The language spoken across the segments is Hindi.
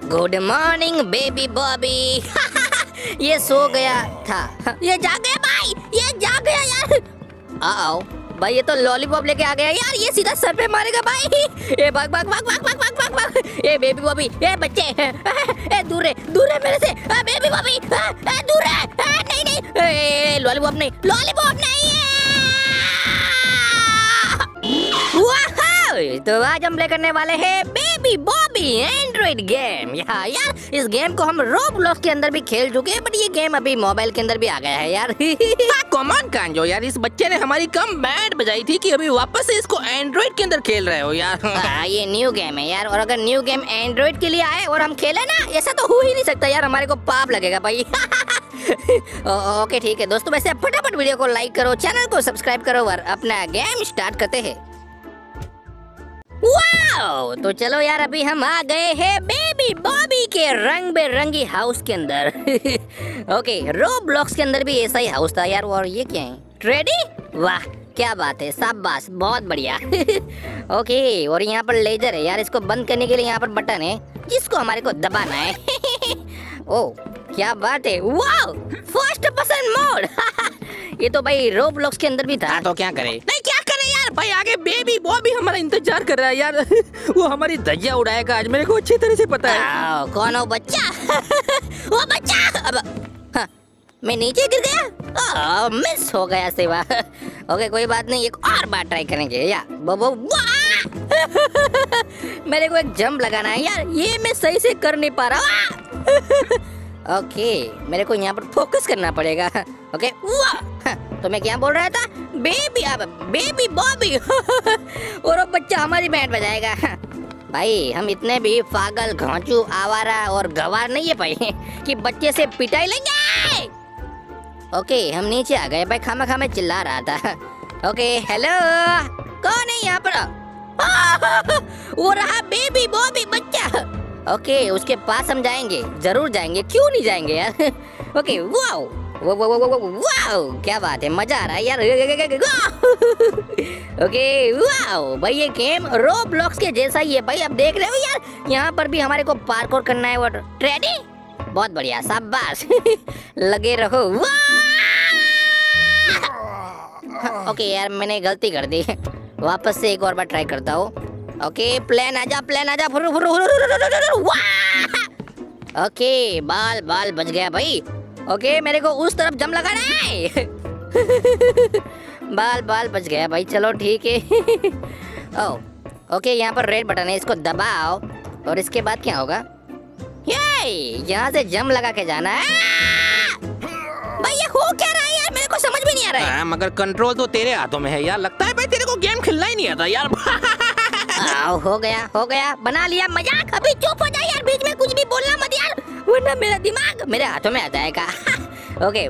Good morning baby Bobby. ये सो गया था। ये जाग गया भाई, ये जाग गया यार। आओ भाई, ये तो लॉलीपॉप लेके आ गया यार, ये सीधा सर पे मारेगा भाई। ये भाग भाग भाग भाग भाग भाग भाग भाग। ये बेबी बॉबी, ये बच्चे, ए दूर है मेरे से। बेबी बॉबी दूर है। नहीं नहीं, लॉलीपॉप नहीं, लॉलीपॉप नहीं है। तो आज हम प्ले करने वाले हैं बेबी बॉबी एंड्रॉइड गेम। यार इस गेम को हम रोब्लॉक्स के अंदर भी खेल चुके हैं, बट ये गेम अभी मोबाइल के अंदर भी आ गया है यार। कॉमन कांजो यार, इस बच्चे ने हमारी कम बैंड बजाई थी कि अभी वापस से इसको एंड्रॉइड के अंदर खेल रहे हो यार। ये न्यू गेम है यार, और अगर न्यू गेम एंड्रॉइड के लिए आए और हम खेले ना, ऐसा तो हो ही नहीं सकता यार, हमारे को पाप लगेगा भाई। ओके ठीक है दोस्तों, वैसे फटाफट वीडियो को लाइक करो, चैनल को सब्सक्राइब करो और अपना गेम स्टार्ट करते हैं। वाओ, तो चलो यार, अभी हम आ गए हैं बेबी बॉबी के रंग बेरंगी हाउस के अंदर। ओके, रोब्लॉक्स के अंदर भी ऐसा ही हाउस था यार। और ये क्या है, ट्रेडी? वाह क्या बात है, शाबाश, बहुत बढ़िया। ओके, और यहाँ पर लेजर है यार, इसको बंद करने के लिए यहाँ पर बटन है जिसको हमारे को दबाना है। ओ क्या बात है, वाओ, फर्स्ट पर्सन मोड। ये तो भाई रोब्लॉक्स के अंदर भी था। तो क्या करे? नहीं क्या करे यार, भाई आगे बेबी बॉबी हमारा इंतजार कर रहा है यार। वो हमारी धज्जियां उड़ाएगा आज, मेरे को अच्छी तरह से पता है। कौन हो बच्चा? वो बच्चा, अब हाँ, मैं नीचे गिर गया, मिस हो गया सेवा। ओके कोई बात नहीं, एक और बार ट्राई करेंगे यार। मेरे को एक जंप लगाना है यार, ये मैं सही से कर नहीं पा रहा। ओके, मेरे को यहाँ पर फोकस करना पड़ेगा। ओके, तो मैं क्या बोल रहा था, बेबी, अब बेबी बॉबी। और वो बच्चा हमारी बैंड बजाएगा। भाई हम इतने भी पागल, घांचू, आवारा और गवार नहीं है भाई कि बच्चे से पिटाई लेंगे। ओके, हम नीचे आ गए भाई, खामा खामा चिल्ला रहा था। ओके हेलो, कौन है यहाँ पर? वो रहा बेबी बॉबी बच्चा। ओके, उसके पास हम जाएंगे, जरूर जाएंगे, क्यों नहीं जाएंगे यार। ओके, वाओ वाओ, क्या बात है, मजा आ रहा है यार। ओके वाओ भाई, ये गेम रोब्लॉक्स के जैसा ही है भाई, अब देख रहे हो यार, यहाँ पर भी हमारे को पार्कोर करना है। वो ट्रेडी, बहुत बढ़िया, शाबाश। लगे रहो। ओके यार, मैंने गलती कर दी, वापस से एक और बार ट्राई करता हूँ। ओके, प्लेन आजा, प्लेन आजा। ओके, बाल बाल बच गया भाई। ओके, मेरे को उस तरफ जम लगाना है। बाल बाल बच गया भाई, चलो ठीक है। ओके, यहाँ पर रेड बटन है, इसको दबाओ और इसके बाद क्या होगा, ये यहाँ से जम लगा के जाना है। भाई ये हो क्या रहा है यार, मेरे को समझ भी नहीं आ रहा है। मगर कंट्रोल तो तेरे हाथों में है यार, लगता है भाई तेरे को गेम खेलना ही नहीं आता यार। हो गया, बना लिया मजाक। अभी चुप हो जा यार, बीच में कुछ भी बोलना मत यार, वरना मेरा दिमाग मेरे हाथों में आ जाएगा। ओके,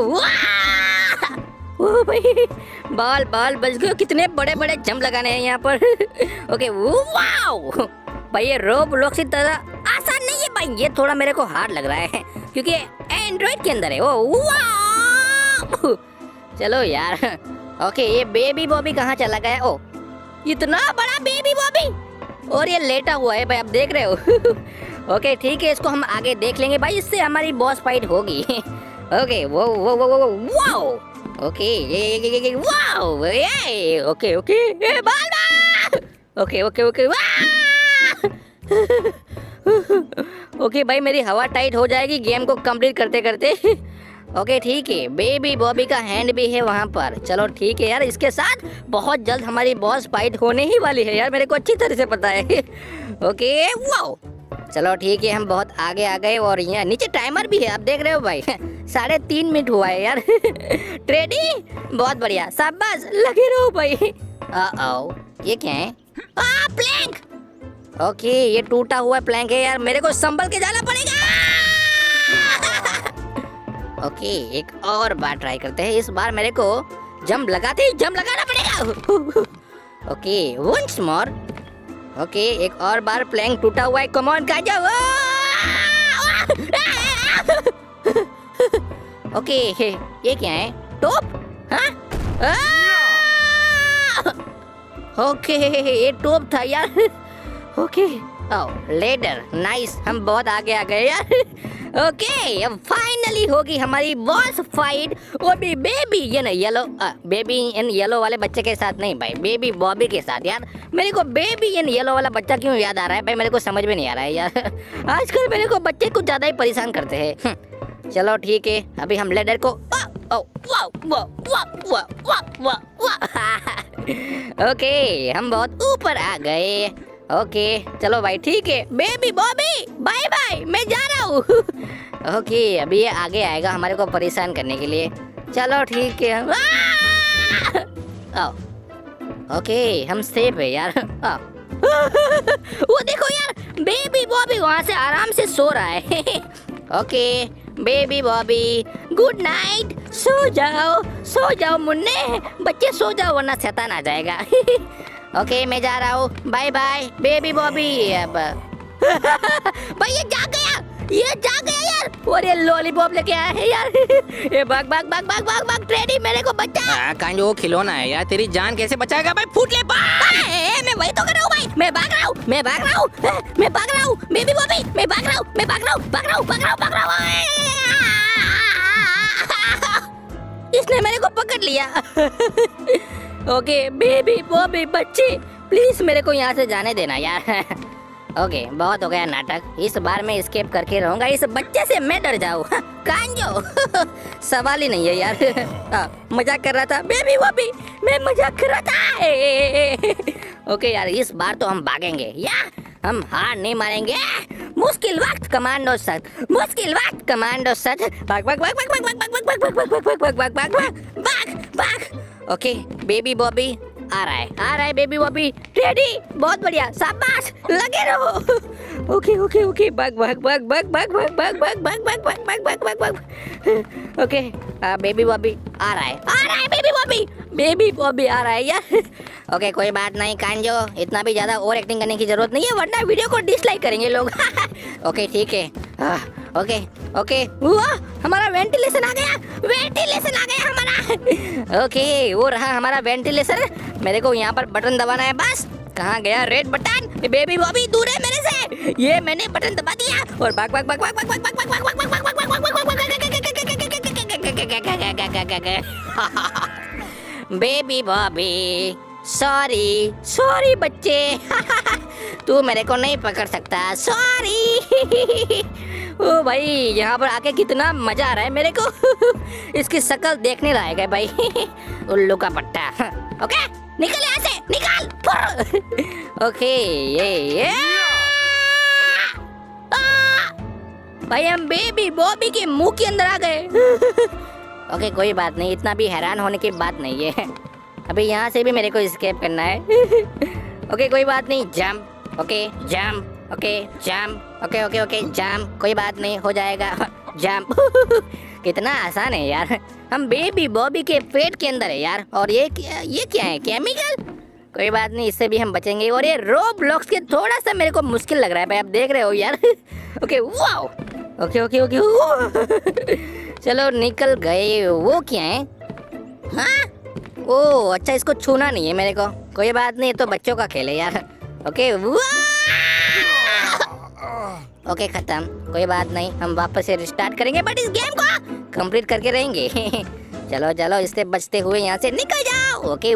वो भाई, बाल बाल बच गए, कितने बड़े बड़े जंप लगाने हैं यहाँ पर। ओके, वाओ भाई, ये रोब्लॉक्स की तरह आसान नहीं है भाई, ये थोड़ा मेरे को हार्ड लग रहा है क्योंकि एंड्रॉइड के अंदर है। ओ वाओ, चलो यार। ओके, ये बेबी बॉबी कहाँ चला गया? ओ इतना बड़ा बेबी बॉबी, और ये लेटा हुआ है भाई, आप देख रहे हो। ओके ठीक है, इसको हम आगे देख लेंगे भाई, इससे हमारी बॉस फाइट होगी। ओके, वो वाओ, ओके ये वाओ, ये ओके ये बाल बाल। ओके ओके भाई, मेरी हवा टाइट हो जाएगी गेम को कंप्लीट करते करते। ओके ठीक है, बेबी बॉबी का हैंड भी है वहाँ पर। चलो ठीक है यार, इसके साथ बहुत जल्द हमारी बॉस फाइट होने ही वाली है यार, मेरे को अच्छी तरह से पता है। ओके वाओ, चलो ठीक है, हम बहुत आगे आ गए और यहाँ नीचे टाइमर भी है, आप देख रहे हो भाई। 3.5 मिनट हुआ है यार। ट्रेडी, बहुत बढ़िया, शाबाश, लगे रहो भाई। ये क्या है? प्लैंक। ओके, ये टूटा हुआ प्लैंक है यार, मेरे को संभल के जाना पड़ेगा। ओके, एक और बार ट्राई करते हैं, इस बार मेरे को जंप लगाना पड़ेगा। Okay, once more. ओके, एक और बार, प्लैंक टूटा हुआ है, कम ऑन काजो। ओके, ये क्या है, टॉप? हाँ? ओके, ये टॉप था यार। ओके ओह लेडर, नाइस, हम बहुत आगे आ गए यार। ओके, अब फाइनली होगी हमारी बॉस फाइट, वो भी baby in yellow, baby in yellow वाले बच्चे के साथ नहीं भाई, बेबी बॉबी के साथ। यार मेरे को बेबी इन येलो वाला बच्चा क्यों याद आ रहा है भाई, मेरे को समझ में नहीं आ रहा है यार। आजकल मेरे को बच्चे कुछ ज्यादा ही परेशान करते हैं। चलो ठीक है, अभी हम लेडर को ओके, हम बहुत ऊपर आ गए। ओके चलो भाई ठीक है, बेबी बॉबी बाय बाय, मैं जा रहा हूँ। ओके, अभी ये आगे आएगा हमारे को परेशान करने के लिए। चलो ठीक है। ओके, हम सेफ है यार। वो देखो यार, बेबी बॉबी वहाँ से आराम से सो रहा है। Okay baby Bobby, good night, सो जाओ मुन्ने, बच्चे सो जाओ वरना शैतान आ जाएगा। ओके मैं जा रहा हूँ, बाय बाय बेबी बॉबी। अब भाई ये जाग गया यार, और ये लॉलीपॉप लेके आया है यार। ये भाग, ट्रेडी मेरे को बचा। कांजो वो खिलौना है यार, तेरी जान कैसे बचाएगा भाई, फूट ले भाई। मैं वही तो कर रहा हूँ भाई, मैं भाग रहा हूँ, बेबी बॉबी, मैं भाग रहा हूँ। इसने मेरे को पकड़ लिया। ओके बेबी बॉबी बच्ची, प्लीज मेरे को यहाँ से जाने देना यार। ओके बहुत हो गया नाटक, इस बार मैं एस्केप करके रहूंगा, इस बच्चे से मैं डर जाऊँ। कांजो सवाल ही नहीं है यार। मजाक कर रहा था बेबी बॉबी, मैं मजाक कर रहा था। ओके यार, इस बार तो हम भागेंगे या हम हार नहीं मारेंगे। मुश्किल वक्त कमांडो सच, मुश्किल वक्त कमांडो सच। भाग। ओके बेबी बॉबी आ रहा है बेबी बॉबी, रेडी, बहुत बढ़िया, शाबाश, लगे रहो। ओके भाग। ओके बेबी बॉबी आ रहा है बेबी बॉबी आ रहा है यार। ओके कोई बात नहीं कांजो, इतना भी ज्यादा ओवर एक्टिंग करने की जरूरत नहीं है वरना वीडियो को डिसलाइक करेंगे लोग। ओके ठीक है। ओके हमारा वेंटिलेशन आ गया हमारा। ओके वो रहा हमारा वेंटिलेशन, मेरे को यहाँ पर बटन दबाना है बस। कहाँ गया रेड बटन? बेबी बॉबी दूर है मेरे से, ये मैंने बटन दबा दिया और भाग। बेबी बॉबी सॉरी बच्चे। तू मेरे को नहीं पकड़ सकता, सॉरी। ओ भाई यहाँ पर आके कितना मजा आ रहा है मेरे को। इसकी शक्ल देखने लायक है भाई। उल्लू का पट्टा। ओके निकल यहाँ से, निकल। ओके ये भाई हम बेबी बॉबी के मुंह के अंदर आ गए। ओके कोई बात नहीं, इतना भी हैरान होने की बात नहीं है। अभी यहाँ से भी मेरे को एस्केप करना है। ओके कोई बात नहीं, jump. Okay jump, okay jump, okay jump, कोई बात नहीं, हो जाएगा जंप। कितना आसान है यार, हम बेबी बॉबी के पेट के अंदर है यार। और ये क्या है, केमिकल? कोई बात नहीं, इससे भी हम बचेंगे। और ये रोब्लॉक्स के थोड़ा सा मेरे को मुश्किल लग रहा है भाई, आप देख रहे हो यार। ओके वाओ, ओके चलो निकल गए। वो क्या है? हाँ ओ अच्छा, इसको छूना नहीं है मेरे को। कोई बात नहीं, तो बच्चों का खेल है यार। ओके ओके खत्म, कोई बात नहीं, हम वापस से रिस्टार्ट करेंगे बट इस गेम को कंप्लीट करके रहेंगे। चलो इससे बचते हुए यहाँ से निकल जाओ। ओके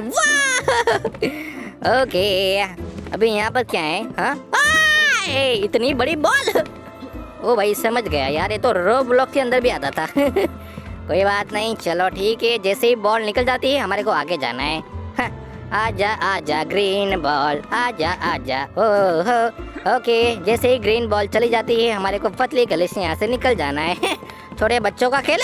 ओके अभी यहाँ पर क्या है? हाँ इतनी बड़ी बॉल। ओ भाई समझ गया यार, ये तो रोब्लॉक के अंदर भी आता था। कोई बात नहीं, चलो ठीक है, जैसे ही बॉल निकल जाती है हमारे को आगे जाना है। आजा ग्रीन बॉल, आजा हो। ओके जैसे ही ग्रीन बॉल चली जाती है हमारे को पतली गली से यहाँ से निकल जाना है। छोटे बच्चों का खेल।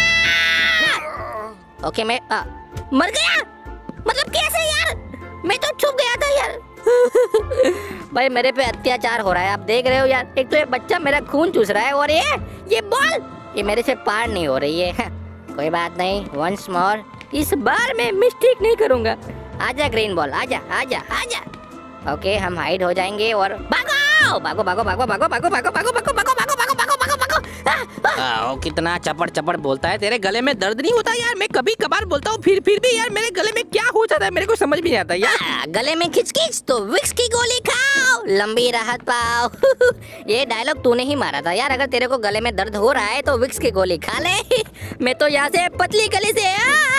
ओके मैं मर गया, मतलब कैसे यार? मैं तो छुप गया था यार। भाई मेरे पे अत्याचार हो रहा है, आप देख रहे हो यार। एक तो ये बच्चा मेरा खून चूस रहा है और ये बॉल ये मेरे से पार नहीं हो रही है। कोई बात नहीं, वंस मोर, इस बार मैं मिस्टेक नहीं करूंगा। आजा ग्रीन बॉल, आजा। ओके हम हाइड हो जाएंगे और भागो। कितना चपड़ चपड़ बोलता है, तेरे गले में दर्द नहीं होता यार? मैं कभी कभार बोलता हूँ, फिर भी यार मेरे गले में क्या हो जाता है मेरे को समझ भी नहीं आता यार। गले में खिचखिच तो विक्स की गोली खाओ, लंबी राहत पाओ। ये डायलॉग तूने ही मारा था यार। अगर तेरे को गले में दर्द हो रहा है तो विक्स की गोली खा ले। मैं तो यहाँ से पतली गली से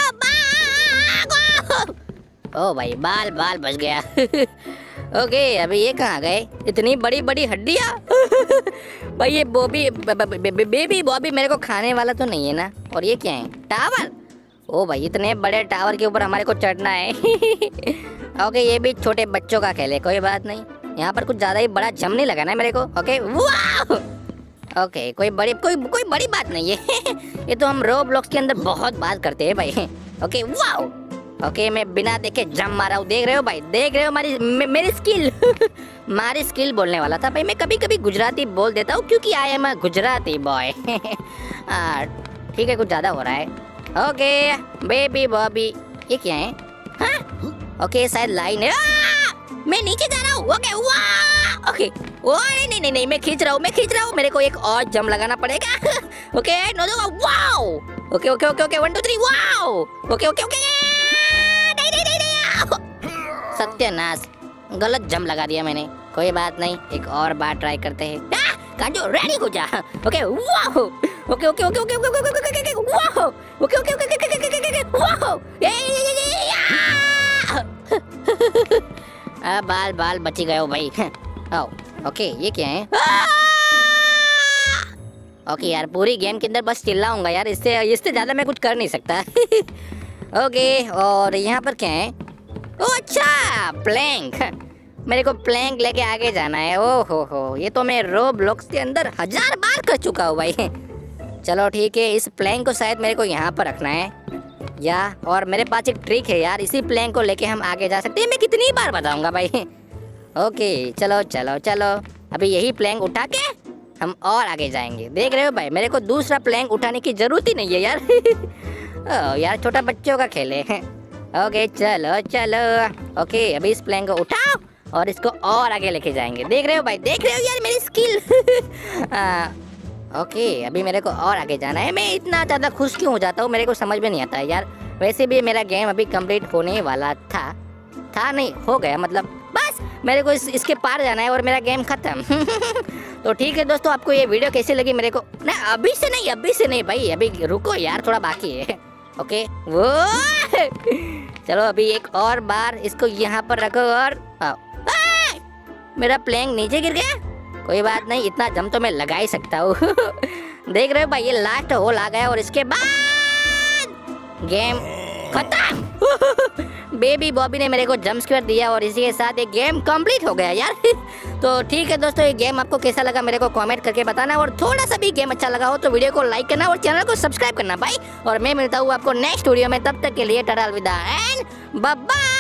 ओ भाई बाल बच गया। ओके अभी ये कहाँ गए? इतनी बड़ी बड़ी हड्डियाँ। भाई ये बेबी बॉबी मेरे को खाने वाला तो नहीं है ना? और ये क्या है? टावर। ओ भाई इतने बड़े टावर के ऊपर हमारे को चढ़ना है। ओके ये भी छोटे बच्चों का खेल है, कोई बात नहीं। यहाँ पर कुछ ज्यादा ही बड़ा जम नहीं लगा ना मेरे को। ओके वाह। ओके कोई बड़ी बात नहीं है। ये तो हम रोब्लॉक्स के अंदर बहुत बात करते हैं भाई। ओके वाह। ओके मैं बिना देखे जम मारा हूँ, देख रहे हो भाई? देख रहे हो मेरी स्किल? मारी स्किल बोलने वाला था भाई। मैं कभी कभी गुजराती बोल देता हूँ क्योंकि I am a Gujarati boy. ठीक है कुछ ज्यादा हो रहा है। ओके बेबी बॉबी ये क्या है? हाँ? ओके शायद लाइन है। मैं नीचे जा रहा हूँ। ओके वाह। ओके ओ नहीं मैं खींच रहा हूँ। मेरे को एक और जम लगाना पड़ेगा। ओके नो दो वाओ। Okay 1 2 3 wow. ओके सत्यानाश, गलत जम लगा दिया मैंने। कोई बात नहीं, एक और बार ट्राई करते हैं। कांजो रेडी हो जा। Okay wow. Okay wow. Okay wow. बाल बची गए हो भाई। ओके ये क्या है? ओके यार पूरी गेम के अंदर बस चिल्लाऊंगा यार, इससे ज्यादा मैं कुछ कर नहीं सकता। ओके और यहाँ पर क्या है? ओ अच्छा प्लैंक। मेरे को प्लैंक लेके आगे जाना है। ओ हो ये तो मैं रोब्लॉक्स के अंदर 1000 बार कर चुका हूँ भाई। चलो ठीक है, इस प्लैंक को शायद मेरे को यहाँ पर रखना है या और मेरे पास एक ट्रिक है यार, इसी प्लैंक को लेके हम आगे जा सकते हैं। मैं कितनी बार बताऊंगा भाई। ओके चलो अभी यही प्लैंक उठा के हम और आगे जाएंगे। देख रहे हो भाई मेरे को दूसरा प्लैंक उठाने की जरूरत ही नहीं है यार। ओ यार छोटा बच्चों का खेल है। ओके चलो। ओके अभी इस प्लैंक को उठाओ और इसको और आगे लेके जाएंगे। देख रहे हो भाई? देख रहे हो यार मेरी स्किल? ओके अभी मेरे को और आगे जाना है। मैं इतना ज़्यादा खुश क्यों हो जाता हूँ मेरे को समझ में नहीं आता है यार। वैसे भी मेरा गेम अभी कंप्लीट होने वाला था नहीं, हो गया मतलब। बस मेरे को इसके पार जाना है और मेरा गेम खत्म। तो ठीक है दोस्तों, आपको ये वीडियो कैसी लगी मेरे को? ना अभी से नहीं भाई, अभी रुको यार थोड़ा बाकी है। ओके वो चलो अभी एक और बार इसको यहाँ पर रखो और मेरा प्लैंक नीचे गिर गया। कोई बात नहीं, इतना जम तो मैं लगा ही सकता हूँ। देख रहे हो भाई ये लास्ट होल आ गया और इसके बाद गेम खत्म। बेबी बॉबी ने मेरे को जंप स्क्वायर दिया और इसी के साथ एक गेम कंप्लीट हो गया यार। तो ठीक है दोस्तों, ये गेम आपको कैसा लगा मेरे को कमेंट करके बताना, और थोड़ा सा भी गेम अच्छा लगा हो तो वीडियो को लाइक करना और चैनल को सब्सक्राइब करना भाई। और मैं मिलता हूँ आपको नेक्स्ट वीडियो में, तब तक के लिए टाटा अलविदा एंड बाय बाय।